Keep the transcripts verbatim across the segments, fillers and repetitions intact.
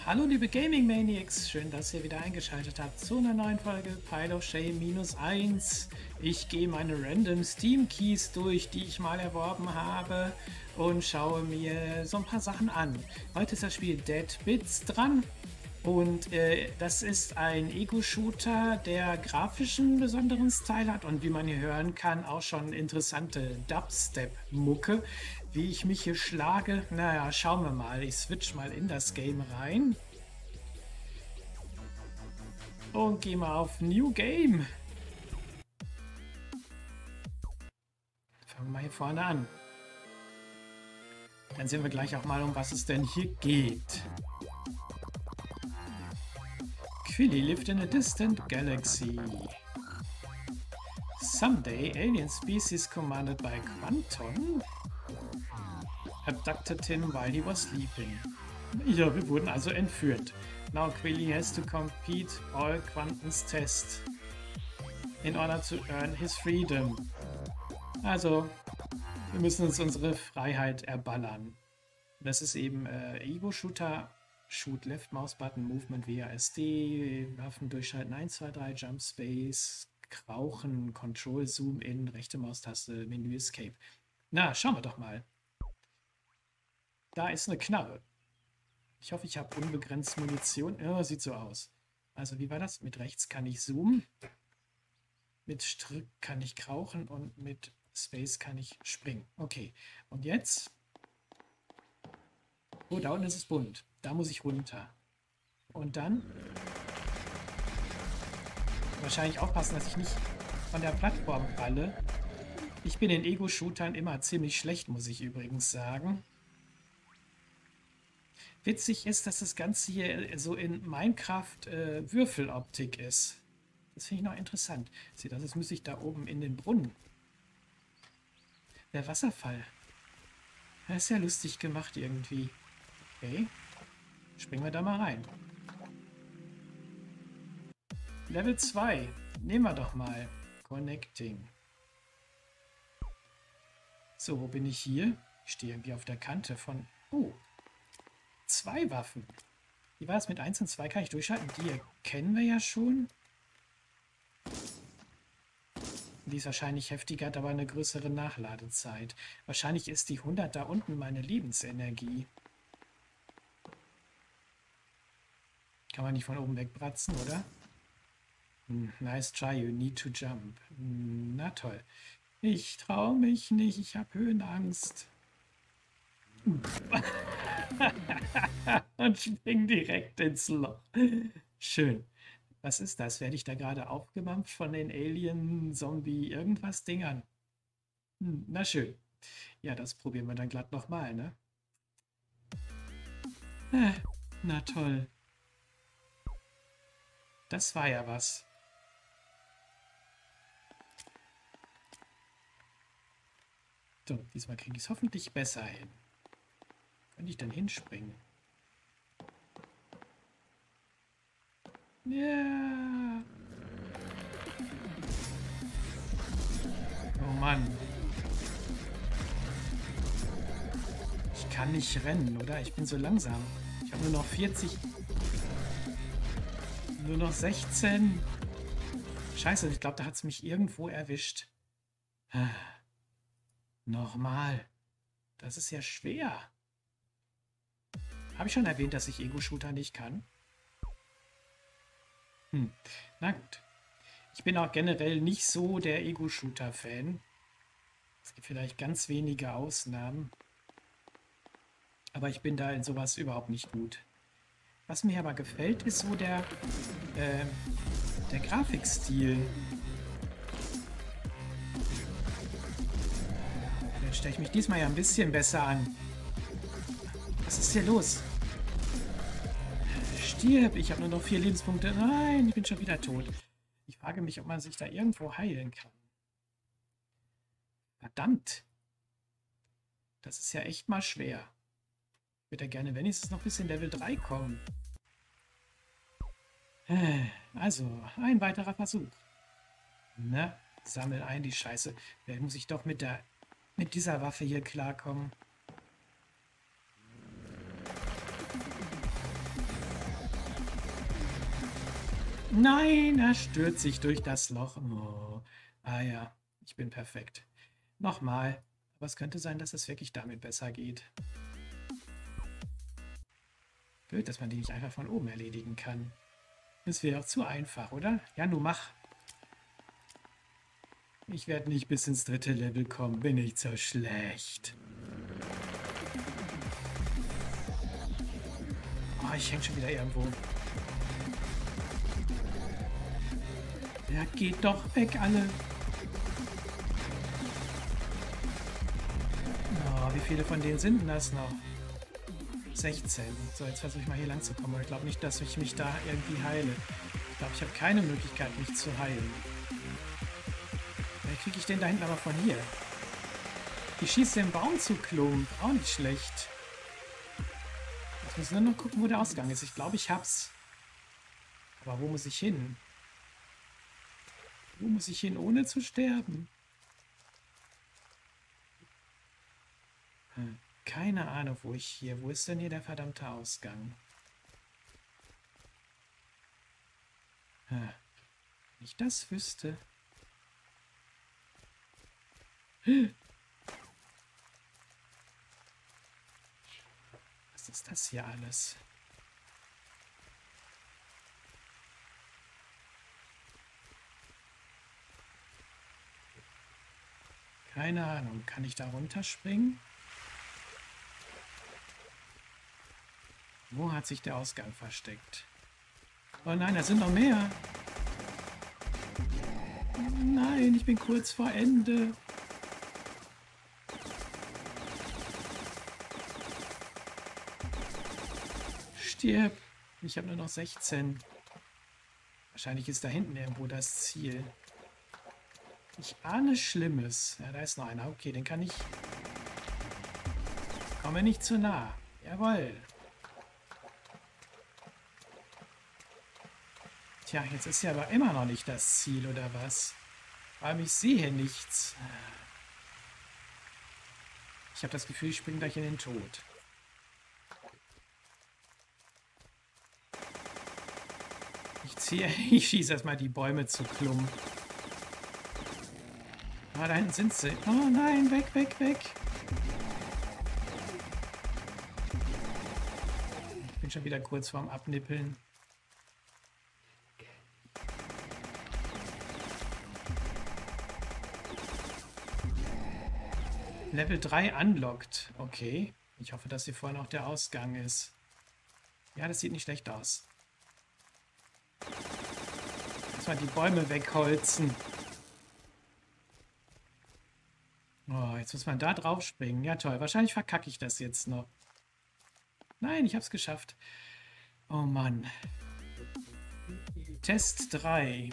Hallo liebe Gaming Maniacs, schön, dass ihr wieder eingeschaltet habt zu einer neuen Folge Pile of Shame minus eins. Ich gehe meine random Steam Keys durch, die ich mal erworben habe und schaue mir so ein paar Sachen an. Heute ist das Spiel Dead Bits dran und äh, das ist ein Ego-Shooter, der grafischen besonderen Style hat und wie man hier hören kann, auch schon interessante Dubstep-Mucke. Wie ich mich hier schlage, naja, schauen wir mal. Ich switch mal in das Game rein. Und gehe mal auf New Game. Fangen wir mal hier vorne an. Dann sehen wir gleich auch mal, um was es denn hier geht. Quilly lived in a distant galaxy. Someday, alien species commanded by Quanton abducted him while he was sleeping. Ja, wir wurden also entführt. Now Quilly has to compete all Quanton's tests in order to earn his freedom. Also, wir müssen uns unsere Freiheit erballern. Das ist eben äh, Ego-Shooter, Shoot Left Mouse Button, Movement W A S D, Waffen durchschalten eins, zwei, drei, Jump Space, Rauchen, Control, Zoom in, rechte Maustaste, Menü Escape. Na, schauen wir doch mal. Da ist eine Knarre. Ich hoffe, ich habe unbegrenzt Munition. Ja, sieht so aus. Also wie war das? Mit rechts kann ich zoomen. Mit Strick kann ich krauchen und mit Space kann ich springen. Okay. Und jetzt? Oh, da unten ist es bunt. Da muss ich runter. Und dann? Wahrscheinlich aufpassen, dass ich nicht von der Plattform falle. Ich bin in Ego-Shootern immer ziemlich schlecht, muss ich übrigens sagen. Witzig ist, dass das Ganze hier so in Minecraft äh, Würfeloptik ist. Das finde ich noch interessant. Seht ihr, das müsste ich da oben in den Brunnen. Der Wasserfall. Das ist ja lustig gemacht irgendwie. Okay. Springen wir da mal rein. Level zwei. Nehmen wir doch mal. Connecting. So, wo bin ich hier? Ich stehe irgendwie auf der Kante von... Oh. Zwei Waffen. Wie war das mit eins und zwei? Kann ich durchschalten? Die kennen wir ja schon. Die ist wahrscheinlich heftiger, hat aber eine größere Nachladezeit. Wahrscheinlich ist die hundert da unten meine Lebensenergie. Kann man nicht von oben wegbratzen, oder? Hm, nice try, you need to jump. Hm, na toll. Ich traue mich nicht, ich habe Höhenangst. Und spring direkt ins Loch. Schön. Was ist das? Werde ich da gerade aufgemampft von den Alien-Zombie-Irgendwas-Dingern? Hm, na schön. Ja, das probieren wir dann glatt nochmal, ne? Äh, na toll. Das war ja was. So, diesmal kriege ich es hoffentlich besser hin. Könnte ich denn hinspringen? Ja. Oh Mann. Ich kann nicht rennen, oder? Ich bin so langsam. Ich habe nur noch vierzig. Nur noch sechzehn. Scheiße, ich glaube, da hat es mich irgendwo erwischt. Nochmal. Das ist ja schwer. Habe ich schon erwähnt, dass ich Ego-Shooter nicht kann? Hm, na gut. Ich bin auch generell nicht so der Ego-Shooter-Fan. Es gibt vielleicht ganz wenige Ausnahmen. Aber ich bin da in sowas überhaupt nicht gut. Was mir aber gefällt, ist so der, äh, der Grafikstil. Dann stelle ich mich diesmal ja ein bisschen besser an. Was ist hier los? Stirb! Ich habe nur noch vier Lebenspunkte. Nein, ich bin schon wieder tot. Ich frage mich, ob man sich da irgendwo heilen kann. Verdammt! Das ist ja echt mal schwer. Ich würde ja gerne wenigstens noch bis in Level drei kommen. Also, ein weiterer Versuch. Na, sammel ein die Scheiße. Vielleicht muss ich doch mit der mit dieser Waffe hier klarkommen. Nein, er stürzt sich durch das Loch. Oh. Ah ja, ich bin perfekt. Nochmal. Aber es könnte sein, dass es wirklich damit besser geht. Blöd, dass man die nicht einfach von oben erledigen kann. Das wäre auch zu einfach, oder? Ja, nun mach. Ich werde nicht bis ins dritte Level kommen. Bin ich so schlecht. Oh, ich hänge schon wieder irgendwo. Ja, geht doch weg, alle. Oh, wie viele von denen sind denn das noch? sechzehn. So, jetzt versuche ich mal hier lang zu kommen. Aber ich glaube nicht, dass ich mich da irgendwie heile. Ich glaube, ich habe keine Möglichkeit, mich zu heilen. Wie kriege ich den da hinten aber von hier? Ich schieße den Baum zu Klump. Auch nicht schlecht. Jetzt muss ich nur noch gucken, wo der Ausgang ist. Ich glaube, ich hab's. Aber wo muss ich hin? Wo muss ich hin, ohne zu sterben? Hm. Keine Ahnung, wo ich hier... Wo ist denn hier der verdammte Ausgang? Hm. Wenn ich das wüsste... Was ist das hier alles? Keine Ahnung. Kann ich da runterspringen? Wo hat sich der Ausgang versteckt? Oh nein, da sind noch mehr. Nein, ich bin kurz vor Ende. Stirb. Ich habe nur noch sechzehn. Wahrscheinlich ist da hinten irgendwo das Ziel. Ich ahne Schlimmes. Ja, da ist noch einer. Okay, den kann ich... Komme nicht zu nah. Jawohl. Tja, jetzt ist ja aber immer noch nicht das Ziel, oder was? Vor allem, ich sehe nichts. Ich habe das Gefühl, ich springe gleich in den Tod. Ich ziehe, ich schieße erstmal die Bäume zu Klump. Ah, da hinten sind sie. Oh nein, weg, weg, weg. Ich bin schon wieder kurz vorm Abnippeln. Level drei unlocked. Okay. Ich hoffe, dass hier vorne auch der Ausgang ist. Ja, das sieht nicht schlecht aus. Erstmal die Bäume wegholzen. Oh, jetzt muss man da drauf springen. Ja, toll. Wahrscheinlich verkacke ich das jetzt noch. Nein, ich habe es geschafft. Oh Mann. Test drei.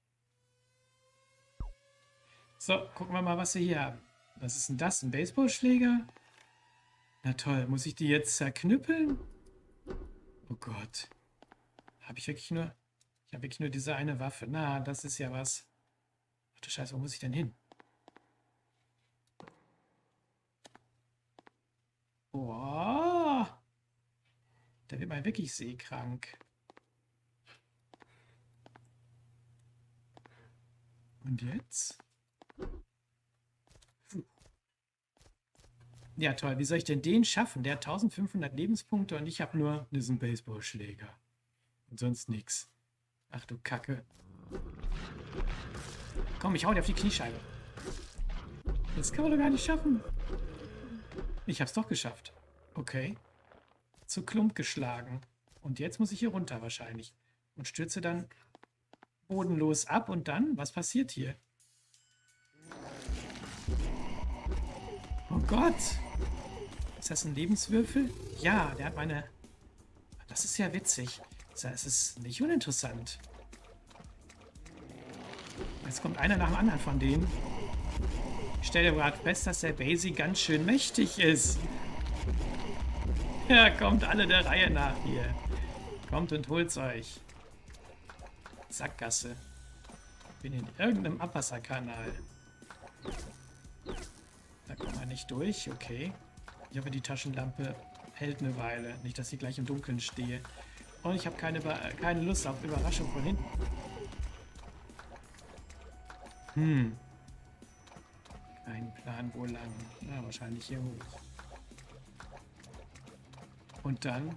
So, gucken wir mal, was wir hier haben. Was ist denn das? Ein Baseballschläger? Na toll, muss ich die jetzt zerknüppeln? Oh Gott. Habe ich wirklich nur... Ich habe wirklich nur diese eine Waffe. Na, das ist ja was. Ach du Scheiße, wo muss ich denn hin? Boah. Da wird man wirklich seekrank. Und jetzt? Ja, toll. Wie soll ich denn den schaffen? Der hat eintausendfünfhundert Lebenspunkte und ich habe nur diesen Baseballschläger. Und sonst nichts. Ach du Kacke. Komm, ich hau dir auf die Kniescheibe. Das kann man doch gar nicht schaffen. Ich hab's doch geschafft. Okay. Zu Klump geschlagen. Und jetzt muss ich hier runter wahrscheinlich. Und stürze dann bodenlos ab. Und dann, was passiert hier? Oh Gott. Ist das ein Lebenswürfel? Ja, der hat meine... Das ist ja witzig. Das ist nicht uninteressant. Jetzt kommt einer nach dem anderen von denen. Ich stelle gerade fest, dass der Basie ganz schön mächtig ist. Ja, kommt alle der Reihe nach hier. Kommt und holt's euch. Sackgasse. Bin in irgendeinem Abwasserkanal. Da kommt man nicht durch, okay. Ich hoffe, die Taschenlampe hält eine Weile. Nicht, dass ich gleich im Dunkeln stehe. Und ich habe keine, keine Lust auf Überraschung von hinten. Hm. Kein Plan, wo lang. Na, wahrscheinlich hier hoch. Und dann...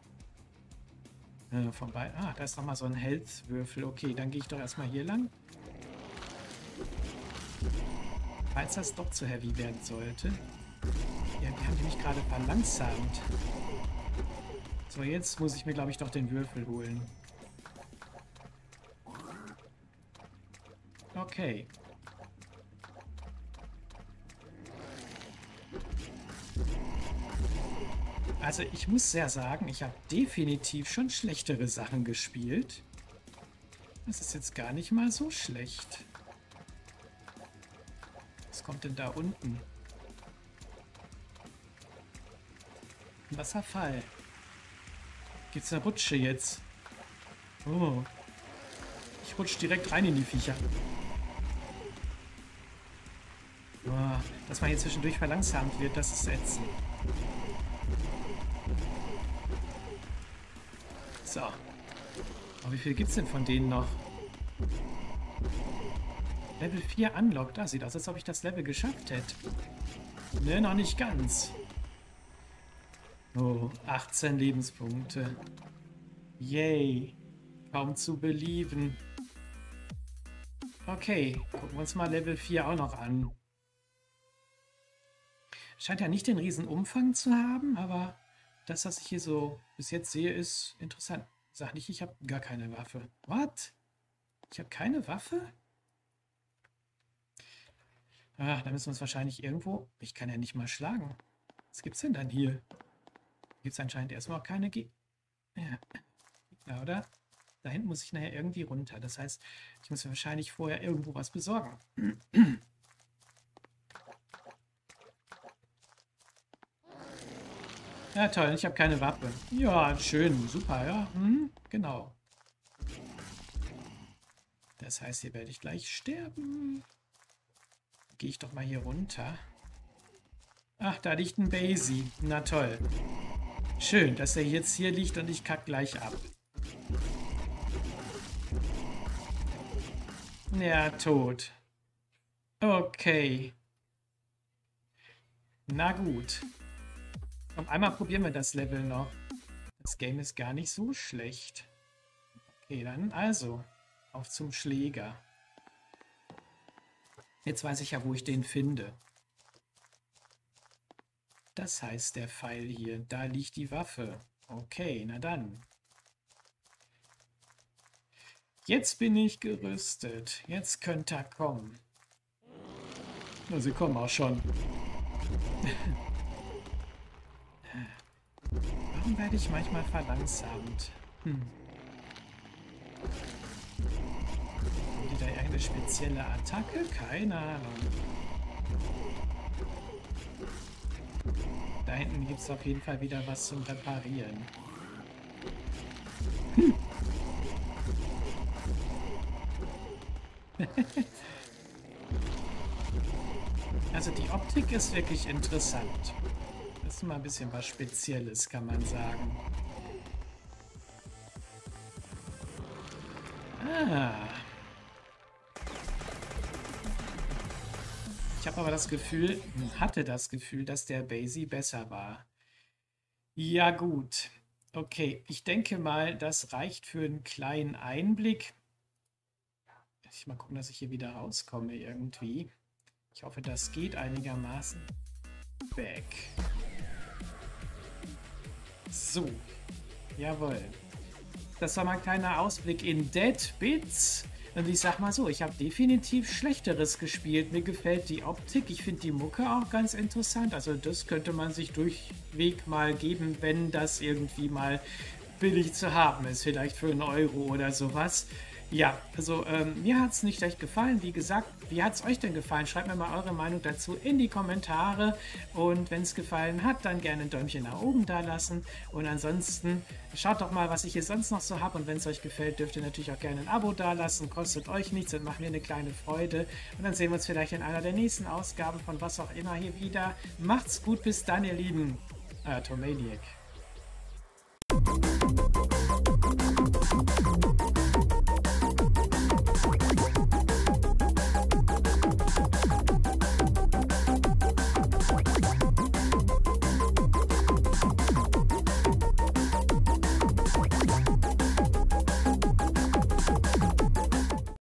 Äh, von beiden... Ah, da ist nochmal so ein Health-Würfel. Okay, dann gehe ich doch erstmal hier lang. Falls das doch zu heavy werden sollte. Ja, die haben mich gerade verlangsamt. So, jetzt muss ich mir, glaube ich, doch den Würfel holen. Okay. Also ich muss ja sagen, ich habe definitiv schon schlechtere Sachen gespielt. Das ist jetzt gar nicht mal so schlecht. Was kommt denn da unten? Ein Wasserfall. Gibt's eine Rutsche jetzt? Oh. Ich rutsche direkt rein in die Viecher. Oh, dass man hier zwischendurch verlangsamt wird, das ist ätzend. So. Aber wie viel gibt's denn von denen noch? Level vier unlocked. Da sieht aus, als ob ich das Level geschafft hätte. Ne, noch nicht ganz. Oh, achtzehn Lebenspunkte. Yay. Kaum zu belieben. Okay, gucken wir uns mal Level vier auch noch an. Scheint ja nicht den riesen Umfang zu haben, aber das, was ich hier so bis jetzt sehe, ist interessant. Sag nicht, ich habe gar keine Waffe. What? Ich habe keine Waffe? Ah, da müssen wir uns wahrscheinlich irgendwo... Ich kann ja nicht mal schlagen. Was gibt's denn dann hier? Gibt es anscheinend erstmal auch keine Ge... Ja. Ja, oder? Da hinten muss ich nachher irgendwie runter. Das heißt, ich muss mir wahrscheinlich vorher irgendwo was besorgen. Ja, toll. Ich habe keine Waffe. Ja, schön. Super, ja. Hm, genau. Das heißt, hier werde ich gleich sterben. Gehe ich doch mal hier runter. Ach, da liegt ein Basie. Na toll. Schön, dass er jetzt hier liegt und ich kack gleich ab. Ja, tot. Okay. Na gut. Und einmal probieren wir das Level noch. Das Game ist gar nicht so schlecht. Okay, dann also. Auf zum Schläger. Jetzt weiß ich ja, wo ich den finde. Das heißt, der Pfeil hier, da liegt die Waffe. Okay, na dann. Jetzt bin ich gerüstet. Jetzt könnt ihr kommen. Na, sie kommen auch schon. Warum werde ich manchmal verlangsamt? Hm. Haben die da irgendeine spezielle Attacke? Keine Ahnung. Da hinten gibt es auf jeden Fall wieder was zum Reparieren. Hm. Also die Optik ist wirklich interessant. Das ist mal ein bisschen was Spezielles, kann man sagen. Ah. Ich habe aber das Gefühl, hatte das Gefühl, dass der Basie besser war. Ja gut. Okay, ich denke mal, das reicht für einen kleinen Einblick. Ich mal gucken, dass ich hier wieder rauskomme irgendwie. Ich hoffe, das geht einigermaßen. Back. So. Jawohl. Das war mal ein kleiner Ausblick in Dead Bits. Und ich sag mal so, ich habe definitiv Schlechteres gespielt. Mir gefällt die Optik. Ich finde die Mucke auch ganz interessant. Also das könnte man sich durchweg mal geben, wenn das irgendwie mal billig zu haben ist. Vielleicht für einen Euro oder sowas. Ja, also ähm, mir hat es nicht schlecht gefallen. Wie gesagt, wie hat es euch denn gefallen? Schreibt mir mal eure Meinung dazu in die Kommentare. Und wenn es gefallen hat, dann gerne ein Däumchen nach oben da lassen. Und ansonsten schaut doch mal, was ich hier sonst noch so habe. Und wenn es euch gefällt, dürft ihr natürlich auch gerne ein Abo da lassen. Kostet euch nichts und macht mir eine kleine Freude. Und dann sehen wir uns vielleicht in einer der nächsten Ausgaben von was auch immer hier wieder. Macht's gut, bis dann, ihr Lieben. Euer Tomaniac.